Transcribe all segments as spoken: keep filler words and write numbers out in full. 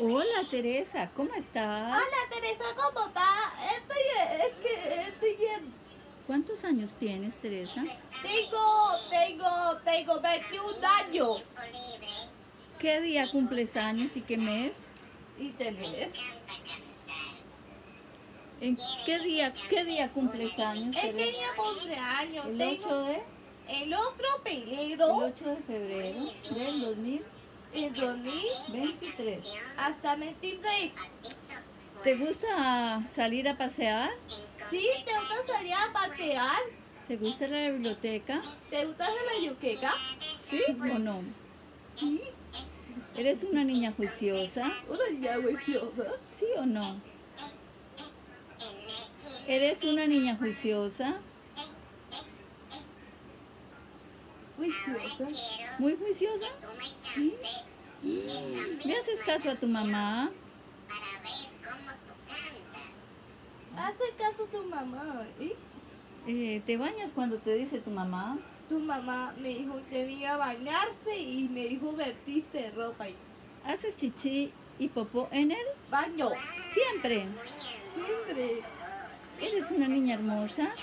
Hola Teresa, ¿cómo estás? Hola Teresa, ¿cómo estás? Estoy, es que estoy bien. ¿Cuántos años tienes, Teresa? Tengo, tengo, tengo veintiún años. ¿Qué día cumples años y qué mes? ¿Y tenés? ¿En qué día, qué día cumples años, Es que Teresa? ya cumpleaños. El Tengo ocho de, el otro el peligro ocho de febrero del dos mil en dormir veintitrés. hasta veintitrés. ¿Te gusta salir a pasear? Sí, ¿te gusta salir a pasear? ¿Te gusta la biblioteca? ¿Te gusta la yuqueca? ¿Sí o no? Sí. ¿Eres una niña juiciosa? Una niña juiciosa. ¿Sí o no? ¿Eres una niña juiciosa? Juiciosa. ¿Muy juiciosa? Sí. ¿Le haces caso a tu mamá? Hace caso a tu mamá. ¿Y? Eh, ¿te bañas cuando te dice tu mamá? Tu mamá me dijo que debía bañarse y me dijo vestirte ropa y ¿Haces chichi y popó en el baño. siempre? Siempre. ¿Eres una niña hermosa?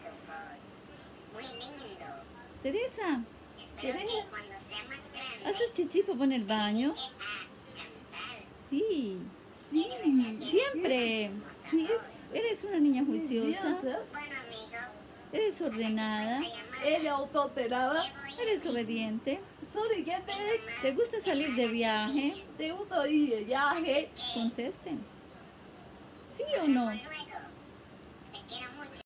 Teresa, ¿Querés? ¿haces chichi y popó en el baño? Sí, Sí. siempre. Sí. ¿Eres una niña juiciosa? Juiciosa. ¿Eres ordenada? Eres autotelada. ¿Eres obediente? Sorry, ¿qué te, ¿Te gusta salir de viaje? te gusta ir de viaje? Contesten. ¿Sí o no?